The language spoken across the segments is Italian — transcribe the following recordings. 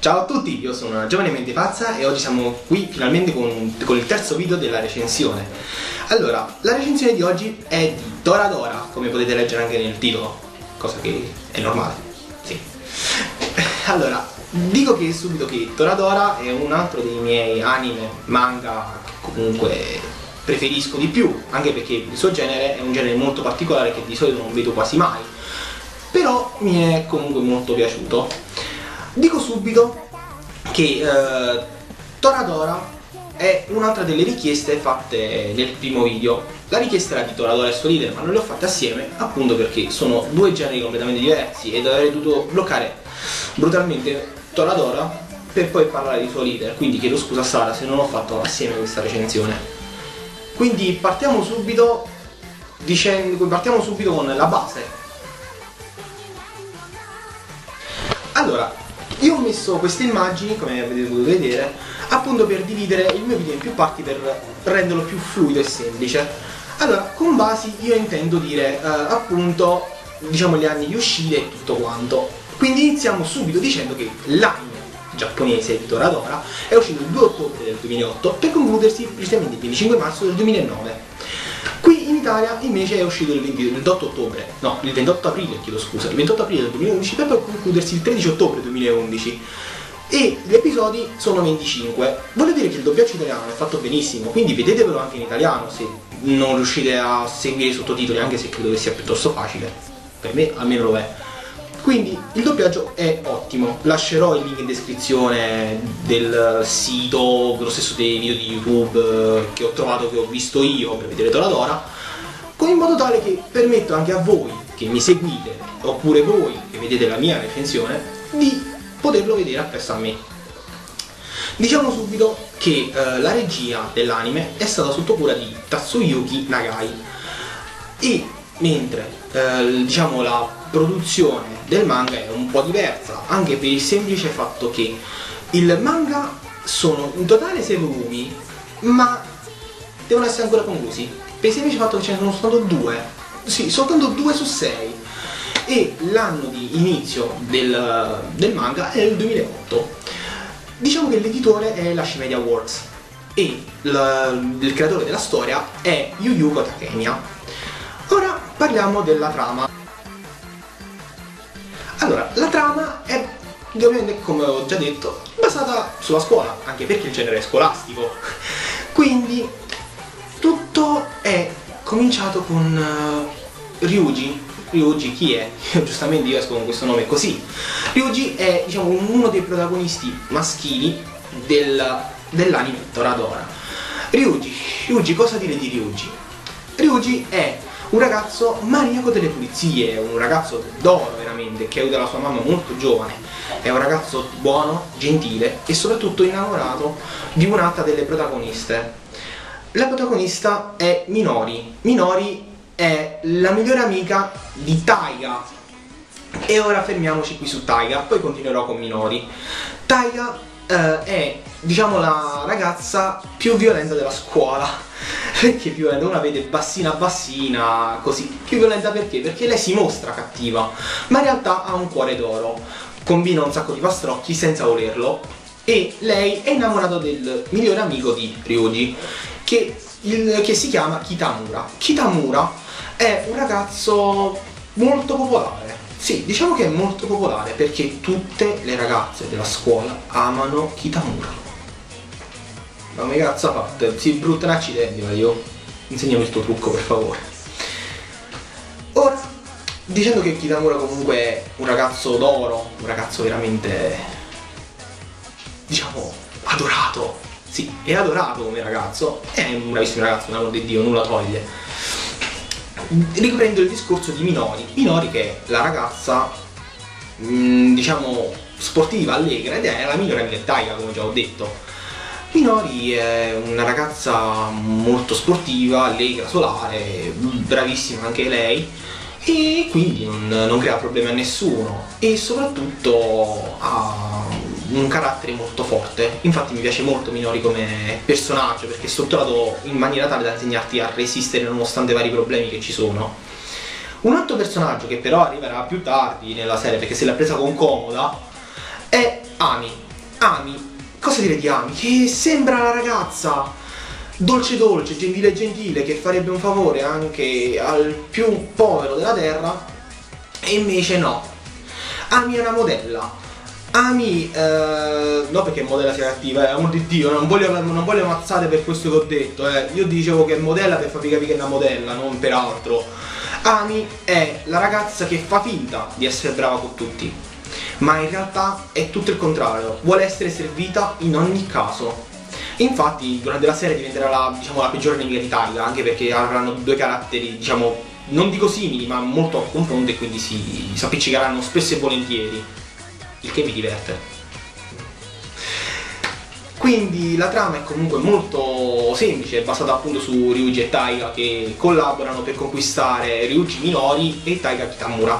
Ciao a tutti, io sono una giovane mente pazza e oggi siamo qui finalmente con il terzo video della recensione. Allora, la recensione di oggi è di Toradora, come potete leggere anche nel titolo, cosa che è normale, sì. Allora, dico che subito che Toradora è un altro dei miei anime, manga, che comunque preferisco di più, anche perché il suo genere è un genere molto particolare che di solito non vedo quasi mai, però mi è comunque molto piaciuto. Dico subito che Toradora è un'altra delle richieste fatte nel primo video. La richiesta era di Toradora e Soul Eater, ma non le ho fatte assieme appunto perché sono due generi completamente diversi ed avrei dovuto bloccare brutalmente Toradora per poi parlare di Soul Eater, quindi chiedo scusa a Sara se non ho fatto assieme questa recensione. Quindi partiamo subito con la base. Allora, io ho messo queste immagini, come avete potuto vedere, appunto per dividere il mio video in più parti per renderlo più fluido e semplice. Allora, con basi io intendo dire appunto, diciamo, gli anni di uscita e tutto quanto. Quindi iniziamo subito dicendo che l'anime giapponese di Toradora è uscito il 2 ottobre del 2008 per concludersi precisamente il 25 marzo del 2009. Qui in Italia invece è uscito il 28 ottobre, no, il 28 aprile, chiedo scusa, il 28 aprile del 2011 per poi concludersi il 13 ottobre 2011 e gli episodi sono 25. Voglio dire che il doppiaggio italiano è fatto benissimo, quindi vedetevelo anche in italiano se non riuscite a seguire i sottotitoli, anche se credo che sia piuttosto facile, per me almeno lo è. Quindi il doppiaggio è ottimo, lascerò il link in descrizione del sito, lo stesso dei video di YouTube che ho trovato, che ho visto io per vedere Toradora, in modo tale che permetto anche a voi che mi seguite, oppure voi che vedete la mia recensione, di poterlo vedere appresso a me. Diciamo subito che la regia dell'anime è stata sotto cura di Tatsuyuki Nagai e mentre diciamo la produzione del manga è un po' diversa, anche per il semplice fatto che il manga sono in totale 6 volumi, ma devono essere ancora conclusi, per il semplice fatto che ce ne sono soltanto 2, sì, soltanto 2 su 6, e l'anno di inizio del manga è il 2008. Diciamo che l'editore è la Shimedia Works e il creatore della storia è Yu Yu Takemiya. Ora parliamo della trama. Allora, la trama è ovviamente, come ho già detto, basata sulla scuola, anche perché il genere è scolastico. Quindi tutto è cominciato con Ryuji. Ryuji chi è? Giustamente io esco con questo nome così. Ryuji è, diciamo, uno dei protagonisti maschili dell'anime Toradora. Ryuji, cosa dire di Ryuji? Ryuji è un ragazzo maniaco delle pulizie, un ragazzo d'oro veramente, che aiuta la sua mamma molto giovane, è un ragazzo buono, gentile e soprattutto innamorato di un'altra delle protagoniste. La protagonista è Minori. Minori è la migliore amica di Taiga e ora fermiamoci qui su Taiga, poi continuerò con Minori. Taiga è, diciamo, la ragazza più violenta della scuola. Perché più violenta? Una vede bassina, così. Più violenta perché? Perché lei si mostra cattiva, ma in realtà ha un cuore d'oro, combina un sacco di pastrocchi senza volerlo e lei è innamorata del migliore amico di Ryuji che si chiama Kitamura. Kitamura è un ragazzo molto popolare. Sì, diciamo che è molto popolare perché tutte le ragazze della scuola amano Kitamura. Ma che cazzo ha fatto? Si bruttano accidenti, ma io insegnami il tuo trucco per favore. Ora, dicendo che Kitamura comunque è un ragazzo d'oro, un ragazzo veramente, diciamo, adorato. Sì, è adorato come ragazzo, è un bravissimo ragazzo, per l'amor di Dio, nulla toglie. Riprendo il discorso di Minori che è la ragazza, diciamo, sportiva, allegra ed è la migliore amica di Taiga, come già ho detto. Minori è una ragazza molto sportiva, allegra, solare, bravissima anche lei e quindi non crea problemi a nessuno e soprattutto ha un carattere molto forte. Infatti mi piace molto Minori come personaggio perché è strutturato in maniera tale da insegnarti a resistere nonostante i vari problemi che ci sono. Un altro personaggio che però arriverà più tardi nella serie perché se l'ha presa con comoda è Ami. Ami, cosa dire di Ami? Che sembra la ragazza dolce dolce, gentile gentile, che farebbe un favore anche al più povero della terra, e invece no. Ami è una modella. Ami, no perché modella sia cattiva, amor di Dio, non voglio mazzate per questo che ho detto, io dicevo che è modella per farvi capire che è una modella, non per altro. Ami è la ragazza che fa finta di essere brava con tutti, ma in realtà è tutto il contrario, vuole essere servita in ogni caso. Infatti durante la serie diventerà la peggiore nemica di Taiga, anche perché avranno due caratteri, diciamo, non dico simili, ma molto a confronto, e quindi si appiccicheranno spesso e volentieri, il che mi diverte. Quindi la trama è comunque molto semplice, è basata appunto su Ryuji e Taiga che collaborano per conquistare Ryuji Minori e Taiga Kitamura.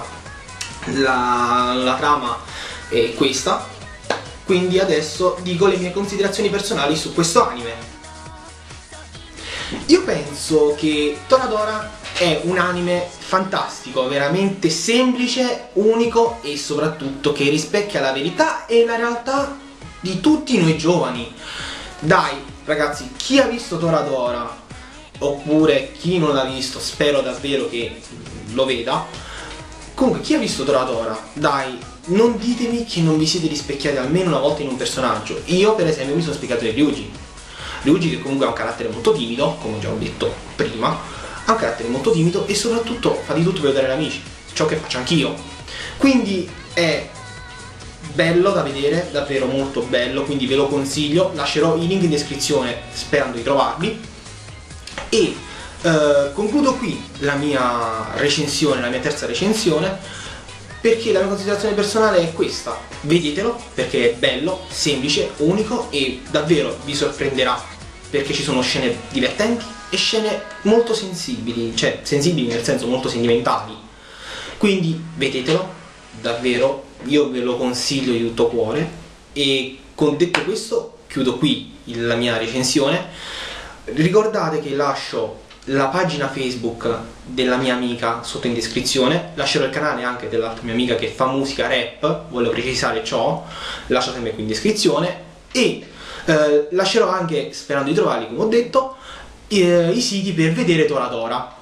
La trama è questa, quindi adesso dico le mie considerazioni personali su questo anime. Io penso che Toradora è un anime fantastico, veramente semplice, unico e soprattutto che rispecchia la verità e la realtà di tutti noi giovani. Dai ragazzi, chi ha visto Toradora, oppure chi non l'ha visto, spero davvero che lo veda. Comunque, chi ha visto Toradora, dai, non ditemi che non vi siete rispecchiati almeno una volta in un personaggio. Io per esempio mi sono specchiato in Ryuji, che comunque ha un carattere molto timido, come già ho detto prima, ha un carattere molto timido e soprattutto fa di tutto per aiutare gli amici, ciò che faccio anch'io. Quindi è bello da vedere, davvero molto bello, quindi ve lo consiglio. Lascerò i link in descrizione sperando di trovarli. E concludo qui la mia recensione, la mia terza recensione, perché la mia considerazione personale è questa: vedetelo perché è bello, semplice, unico e davvero vi sorprenderà, perché ci sono scene divertenti e scene molto sensibili, cioè sensibili nel senso molto sentimentali. Quindi vedetelo, davvero, io ve lo consiglio di tutto cuore. E con detto questo chiudo qui la mia recensione. Ricordate che lascio la pagina Facebook della mia amica sotto in descrizione, lascerò il canale anche dell'altra mia amica che fa musica rap, voglio precisare ciò, lascio sempre qui in descrizione. E lascerò anche, sperando di trovarli come ho detto, i siti per vedere Toradora.